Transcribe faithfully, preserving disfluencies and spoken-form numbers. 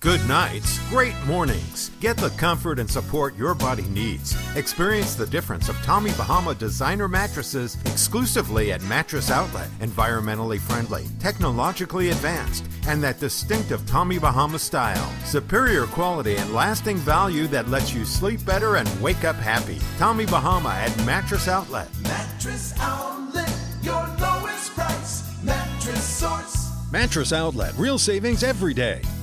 Good nights, great mornings. Get the comfort and support your body needs. Experience the difference of Tommy Bahama designer mattresses exclusively at Mattress Outlet. Environmentally friendly, technologically advanced, and that distinctive Tommy Bahama style. Superior quality and lasting value that lets you sleep better and wake up happy. Tommy Bahama at Mattress Outlet. Mattress Outlet, your lowest price. Mattress Source. Mattress Outlet, real savings every day.